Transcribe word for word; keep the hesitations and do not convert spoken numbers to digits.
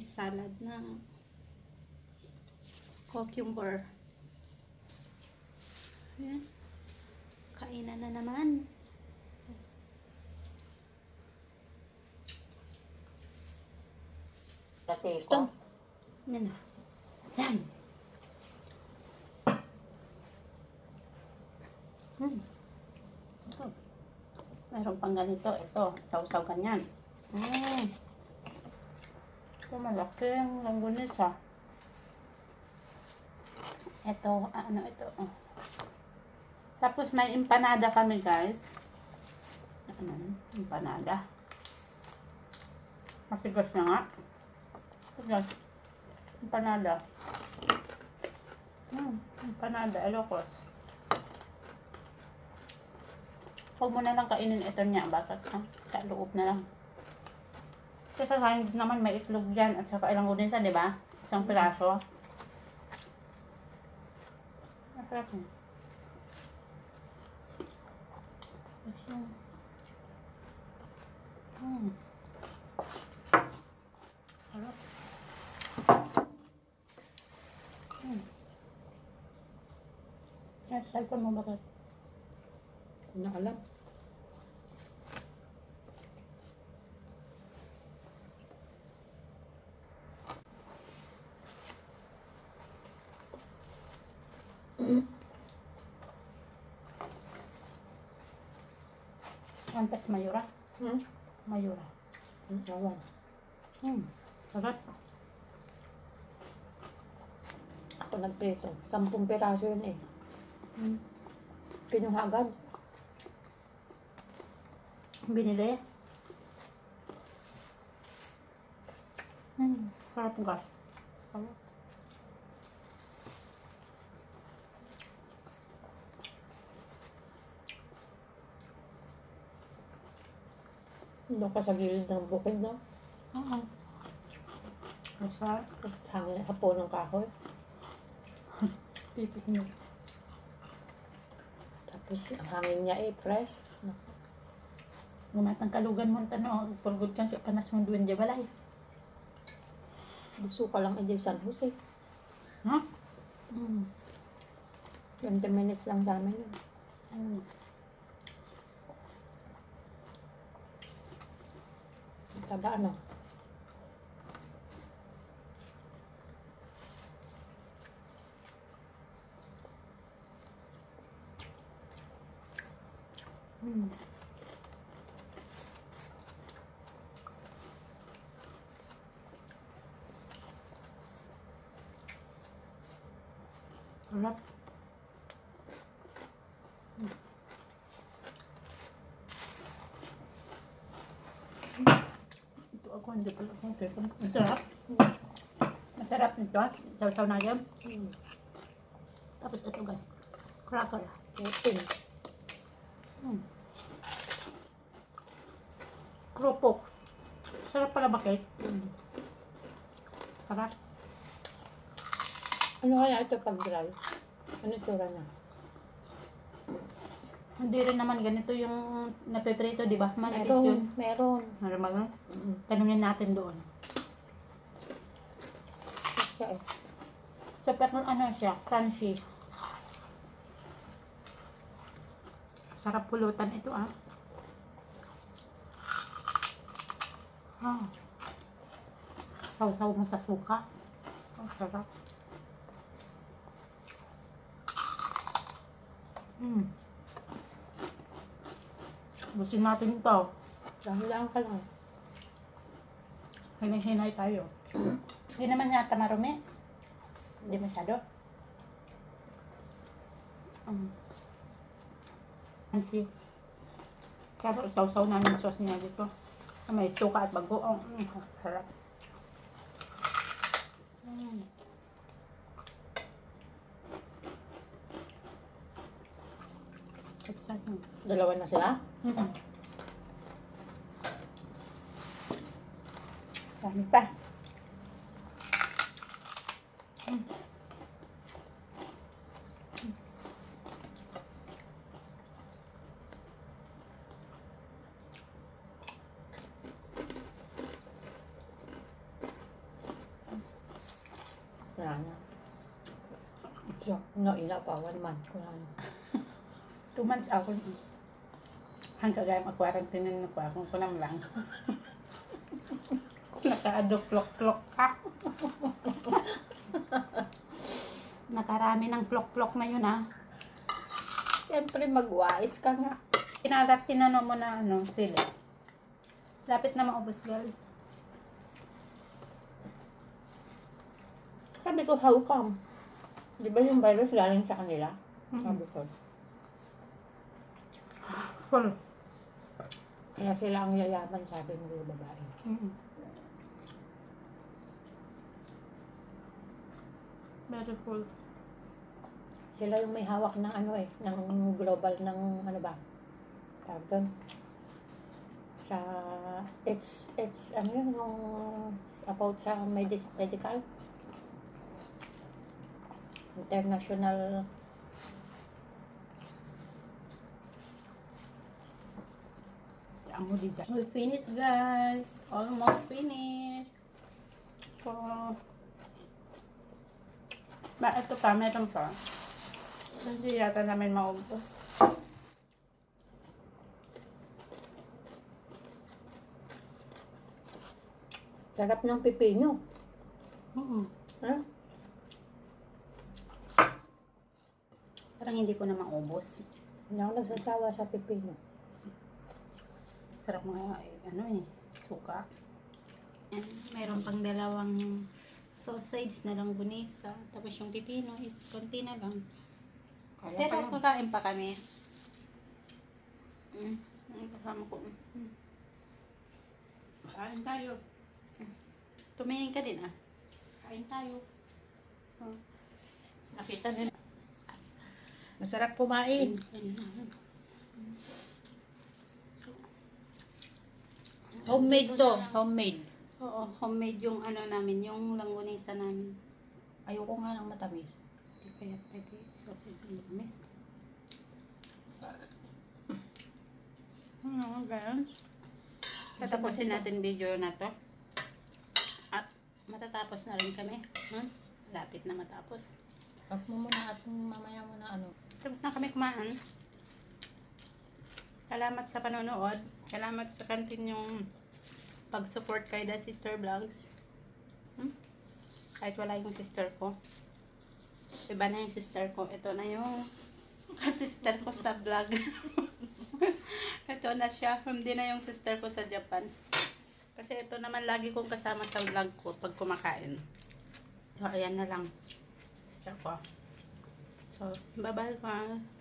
may salad na cucumber. Ayan. Kainan na naman. Stop. Yan na. Yan. Hmm. Ito. Meron pang ganito. Ito. Sausaw ganyan. Hmm. Ito malaki ang langgunis ha. Ito. Ano ito. Oh. Tapos may empanada kami guys. Ano? Empanada. Matigas na nga. Matigas. Empanada. Hmm. Empanada. Ilocos. Huwag mo na lang kainin ito niya. Bakit? Ha? Sa loob na lang. Kasi sa hindi naman may itlog yan. At saka ilang gunisa, di ba? Isang piraso. Masarap yun. Hmm. Sarap. Hmm. Yan, cellphone mo bakit? Hindi na alam. Antas mayura? Hmm? Mayura. Hmm, awan. Hmm. Sarap. Ako nagpreso. Sampung piraso yun eh. Hmm. Kinuha agad. Binili. Hmm. Sarap nga. Sarap. Doon ka sa gilid ng bukid, no? Oo. Masarap. Hangin hapo ng kahoy. Pipit nyo. Tapos ang hangin niya eh, fresh. Gumatang kalugan mo tano. Pagod kang sa panas mong duwan dya balay. Gusto ka lang eh, San Jose. Ha? Hmm. twenty minutes lang sa amin yun. Hmm. Taba ano? Hmm. Sarap. Hmm. Ito ako, hindi pala akong telephone. Masarap. Masarap nito. Saw-saw na yan. Hmm. Tapos ito guys. Cracker. Open. Hmm. Kropok. Sarap pala bakit? Hmm. Sarap. Ano kaya ito pag dry? Ano itsura niya? Hindi rin naman ganito yung napeprito, di ba? Manipis yun. Meron. Meron ba? Mm-hmm. Tanungin natin doon. Siya eh. Super ano siya, crunchy. Sarap pulutan ito ah. Ah. Saw-saw mo sa suka. Ang sarap. Hmm. Busin natin ito. Dahan-dahan ka lang. Hinay-hinay tayo. Hindi naman yata marumi. Hindi masyado. Um. Crunchy. Kaya saw-saw namin sauce niya dito. May suka at bagoong. Mm, sarap. Mm. Exciting. Dalawa na sila? Mm-hmm. Dami pa. Mm. Wala na. So, no, ila pa, one month. Wala na. Two months ako. Hanggang gaya mag-quarantine na ko. Kung kunam lang. Naka-ado-plok-plok ka. Nakarami ng plok-plok na yun ah. Siyempre, mag-wise ka nga. Kinalat, tinano mo na ano, sila. Lapit na maubos, girl. Sabi ko, how come? Di ba yung virus galing sa kanila? Mm-hmm. Sabi ko. Full. Kaya sila ang yayaman, sabi ng mga babae. Mm-hmm. Very full. Sila yung may hawak ng ano eh, ng global ng ano ba? Tawag doon. Sa, it's, it's, ano yun, yung about sa medis, medical. International. Ang huli dyan. We finished, guys. Almost finished. So, ba, ito pa, meron pa. Hindi yata namin maubos. Sarap ng pipino. Mm-hmm. Ha? Parang hindi ko na maubos. Hindi ako nagsasawa sa pipino. Sarap mga, eh, ano eh, suka. And meron pang dalawang sausage na lang bunisa. Tapos yung pipino is konti na lang. Kaya Pero pa kakain pa kami. Mm. Ang kasama ko. Mm. Kain tayo. Mm. Tumingin ka din ah. Kain tayo. Oh. Nakita din. masarap kumain. Homemade to. Homemade. Oo, homemade yung ano namin, yung langgunisa namin. Ayoko nga ng matamis. Hindi kaya pwede sausage ng matamis. Ano, guys? Tatapusin natin video na to. At matatapos na rin kami. Hmm? Lapit na matapos. At mo muna at mamaya muna ano. Tapos na kami kumain. Salamat sa panonood. Salamat sa continuing pag-support kay The Sister Vlogs. Hmm? Kahit wala yung sister ko. Iba na yung sister ko. Ito na yung assistant ko sa vlog. Ito na siya. Hindi na yung sister ko sa Japan. Kasi ito naman lagi kong kasama sa vlog ko pag kumakain. So, ayan na lang. Sister ko. So, bye-bye ka.